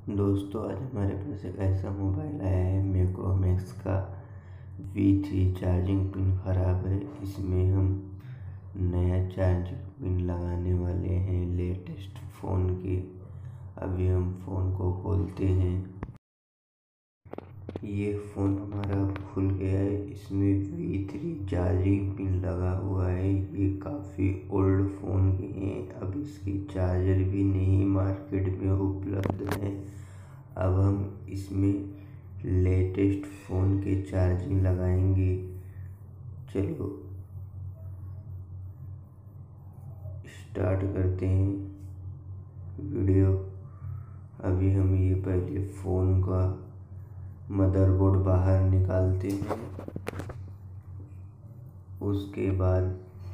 दोस्तों, आज हमारे पास एक ऐसा मोबाइल आया है मैक्रोमैक्स का V3 चार्जिंग पिन ख़राब है। इसमें हम नया चार्जिंग पिन लगाने वाले हैं लेटेस्ट फ़ोन के। अभी हम फ़ोन को खोलते हैं। ये फ़ोन हमारा खुल गया है। इसमें V3 चार्जिंग पिन लगा हुआ है। ये काफ़ी ओल्ड फ़ोन के हैं। अब इसकी चार्जर भी नहीं मार्केट में उपलब्ध है। अब हम इसमें लेटेस्ट फ़ोन के चार्जिंग लगाएंगे। चलो स्टार्ट करते हैं वीडियो। अभी हम ये पहले फ़ोन का मदरबोर्ड बाहर निकालते हैं। उसके बाद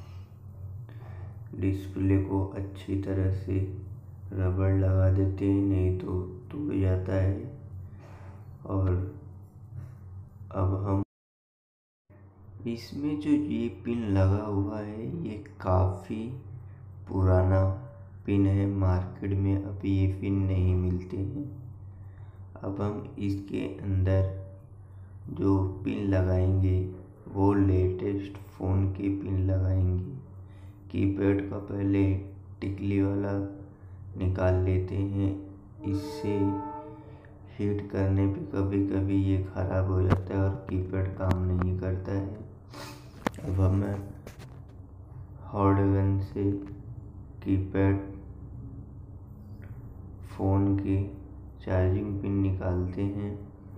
डिस्प्ले को अच्छी तरह से रबड़ लगा देते हैं, नहीं तो टूट जाता है। और अब हम इसमें जो ये पिन लगा हुआ है ये काफ़ी पुराना पिन है। मार्केट में अब ये पिन नहीं मिलते हैं। अब हम इसके अंदर जो पिन लगाएंगे वो लेटेस्ट फ़ोन के पिन लगाएंगे। कीपैड का पहले टिकली वाला निकाल लेते हैं। इससे हीट करने पे कभी कभी ये ख़राब हो जाता है और कीपैड काम नहीं करता है। अब हम हॉट गन से कीपैड फ़ोन के चार्जिंग पिन निकालते हैं।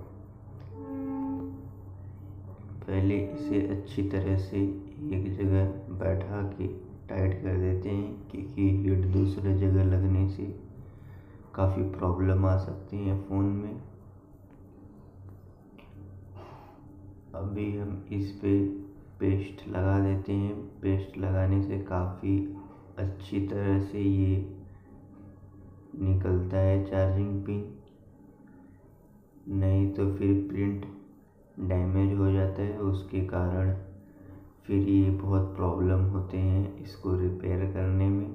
पहले इसे अच्छी तरह से एक जगह बैठा के टाइट कर देते हैं, क्योंकि हीट दूसरे जगह लगने से काफ़ी प्रॉब्लम आ सकती है फ़ोन में। अभी हम इस पे पेस्ट लगा देते हैं। पेस्ट लगाने से काफ़ी अच्छी तरह से ये निकलता है चार्जिंग पिन, नहीं तो फिर प्रिंट डैमेज हो जाता है। उसके कारण फिर ये बहुत प्रॉब्लम होते हैं इसको रिपेयर करने में।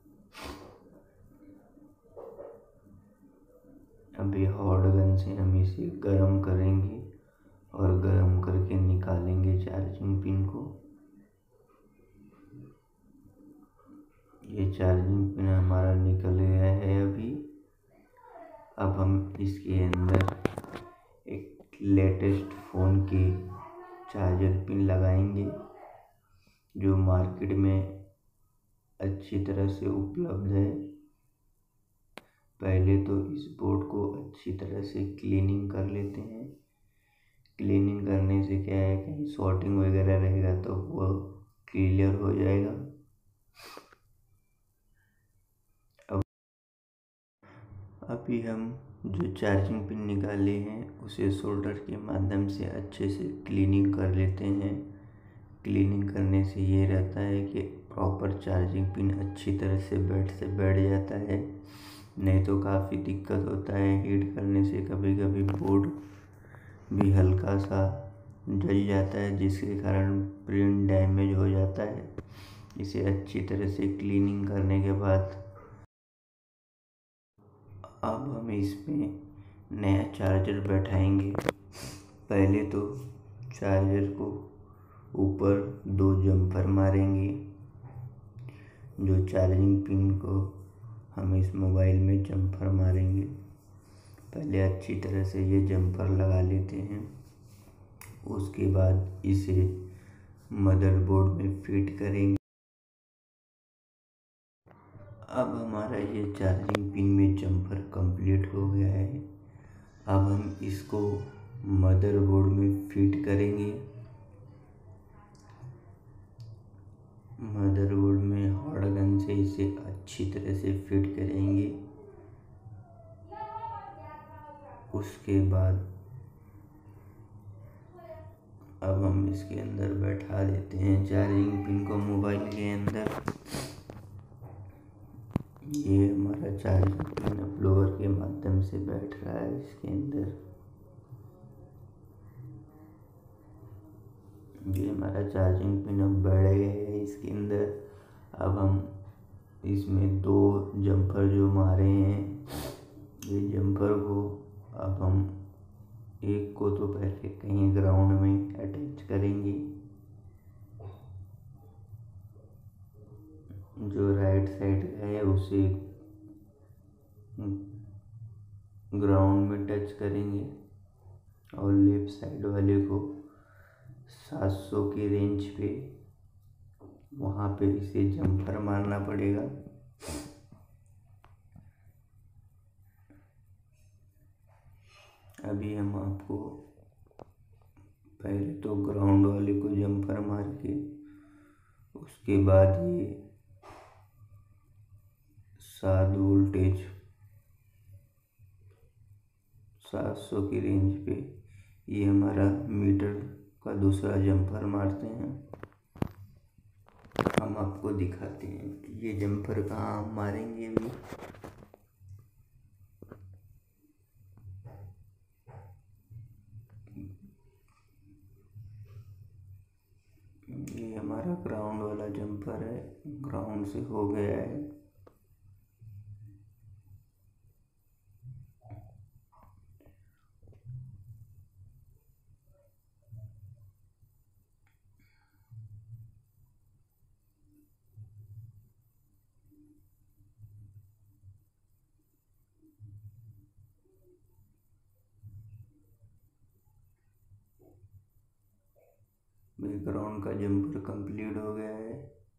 अभी हॉट गन से हम इसे गर्म करेंगे और गर्म करके निकालेंगे चार्जिंग पिन को। ये चार्जिंग पिन हमारा निकल गया है अभी। अब हम इसके अंदर एक लेटेस्ट फ़ोन के चार्जर पिन लगाएंगे जो मार्केट में अच्छी तरह से उपलब्ध है। पहले तो इस बोर्ड को अच्छी तरह से क्लीनिंग कर लेते हैं। क्लीनिंग करने से क्या है, कहीं शॉर्टिंग वगैरह रहेगा तो वो क्लियर हो जाएगा। अभी हम जो चार्जिंग पिन निकाले हैं उसे सोल्डर के माध्यम से अच्छे से क्लीनिंग कर लेते हैं। क्लीनिंग करने से ये रहता है कि प्रॉपर चार्जिंग पिन अच्छी तरह से बैठ जाता है, नहीं तो काफ़ी दिक्कत होता है। हीट करने से कभी कभी बोर्ड भी हल्का सा जल जाता है, जिसके कारण प्रिंट डैमेज हो जाता है। इसे अच्छी तरह से क्लीनिंग करने के बाद अब हम इसमें नया चार्जर बैठाएंगे। पहले तो चार्जर को ऊपर 2 जम्पर मारेंगे। जो चार्जिंग पिन को हम इस मोबाइल में जम्पर मारेंगे, पहले अच्छी तरह से ये जम्पर लगा लेते हैं। उसके बाद इसे मदरबोर्ड में फिट करेंगे। अब हमारा ये चार्जिंग पिन में जम्पर कंप्लीट हो गया है। अब हम इसको मदरबोर्ड में फिट करेंगे। मदरबोर्ड में हॉट गन से इसे अच्छी तरह से फिट करेंगे। उसके बाद अब हम इसके अंदर बैठा देते हैं चार्जिंग पिन को मोबाइल के अंदर। ये हमारा चार्जिंग पिन ब्लोअर के माध्यम से बैठ रहा है इसके अंदर। ये हमारा चार्जिंग पिन अब बैठ गया है इसके अंदर। अब हम इसमें 2 जम्पर जो मारे हैं ये जम्पर को अब हम एक को तो पहले कहीं ग्राउंड में अटैच करेंगे। जो राइट साइड का है उसे ग्राउंड में टच करेंगे और लेफ्ट साइड वाले को 700 की रेंज पे वहाँ पे इसे जम्पर मारना पड़ेगा। अभी हम आपको पहले तो ग्राउंड वाले को जम्पर मार के उसके बाद ये 7 वोल्टेज 700 की रेंज पे ये हमारा मीटर का दूसरा जम्पर मारते हैं। हम आपको दिखाते हैं कि ये जम्पर कहाँ हम मारेंगे। अभी ये हमारा ग्राउंड वाला जम्पर है, ग्राउंड से हो गया है। बैकग्राउंड का जम्पर कंप्लीट हो गया है।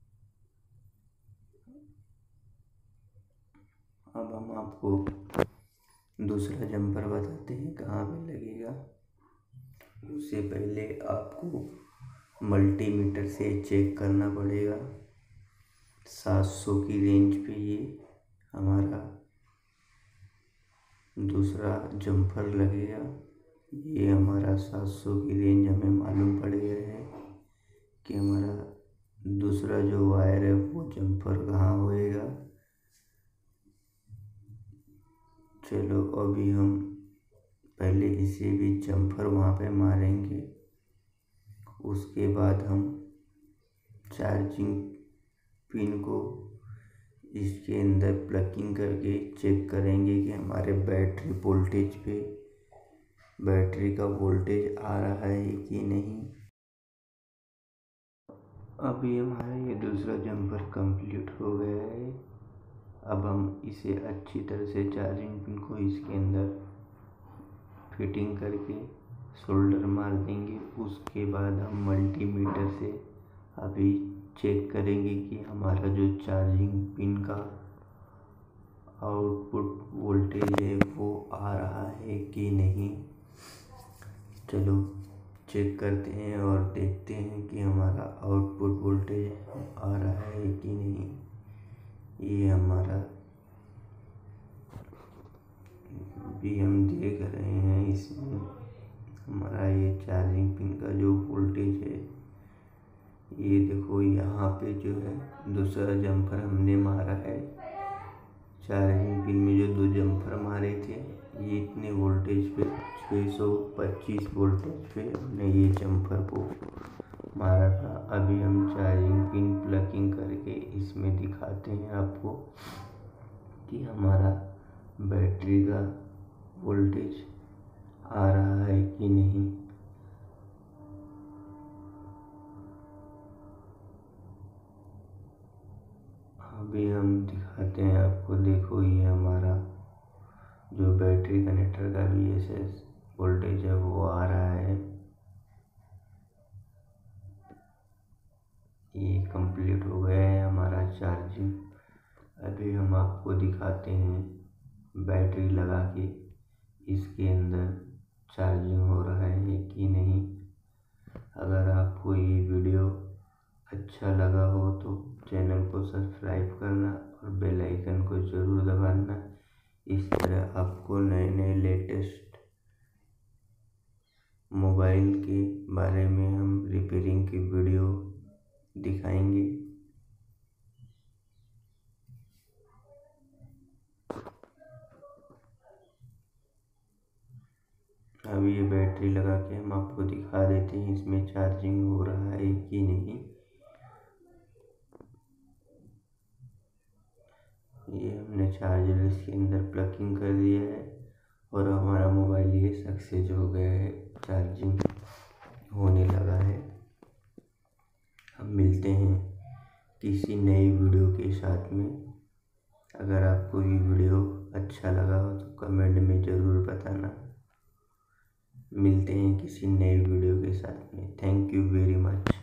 अब हम आपको दूसरा जम्पर बताते हैं कहाँ पे लगेगा। उससे पहले आपको मल्टीमीटर से चेक करना पड़ेगा। 700 की रेंज पे ये हमारा दूसरा जम्पर लगेगा। ये हमारा 700 की रेंज हमें मालूम पड़ गया है कि हमारा दूसरा जो वायर है वो जम्पर कहाँ होएगा। चलो अभी हम पहले इसे भी जम्पर वहाँ पे मारेंगे। उसके बाद हम चार्जिंग पिन को इसके अंदर प्लगिंग करके चेक करेंगे कि हमारे बैटरी वोल्टेज पे बैटरी का वोल्टेज आ रहा है कि नहीं। अभी हमारा ये दूसरा जम्पर कंप्लीट हो गया है। अब हम इसे अच्छी तरह से चार्जिंग पिन को इसके अंदर फिटिंग करके सोल्डर मार देंगे। उसके बाद हम मल्टीमीटर से अभी चेक करेंगे कि हमारा जो चार्जिंग पिन का आउटपुट वोल्टेज है वो आ रहा है कि नहीं। चलो चेक करते हैं और देखते हैं कि हमारा आउटपुट वोल्टेज आ रहा है कि नहीं। ये हमारा भी हम देख रहे हैं, इसमें हमारा ये चार्जिंग पिन का जो वोल्टेज है ये देखो यहाँ पे जो है दूसरा जम्पर हमने मारा है। चार्जिंग पिन में जो 2 जम्पर मारे थे ये इतने वोल्टेज पे 625 वोल्टेज पे हमने ये जम्पर को मारा था। अभी हम चार्जिंग पिन प्लगिंग करके इसमें दिखाते हैं आपको कि हमारा बैटरी का वोल्टेज आ रहा है कि नहीं। अभी हम दिखाते हैं आपको, देखो ये हमारा जो बैटरी कनेक्टर का VSS वोल्टेज है वो आ रहा है। ये कंप्लीट हो गया है हमारा चार्जिंग। अभी हम आपको दिखाते हैं बैटरी लगा के इसके अंदर चार्जिंग हो रहा है कि नहीं। अगर आपको ये वीडियो अच्छा लगा हो तो चैनल को सब्सक्राइब करना और बेल आइकन को ज़रूर दबाना। इस तरह आपको नए नए लेटेस्ट मोबाइल के बारे में हम रिपेयरिंग की वीडियो दिखाएंगे। अब ये बैटरी लगा के हम आपको दिखा देते हैं इसमें चार्जिंग हो रहा है कि नहीं। ये हमने चार्जर इसके अंदर प्लगिंग कर दिया है और हमारा मोबाइल ये सक्सेस हो गया है, चार्जिंग होने लगा है। अब मिलते हैं किसी नई वीडियो के साथ में। अगर आपको ये वीडियो अच्छा लगा हो तो कमेंट में ज़रूर बताना। मिलते हैं किसी नए वीडियो के साथ में। Thank you very much.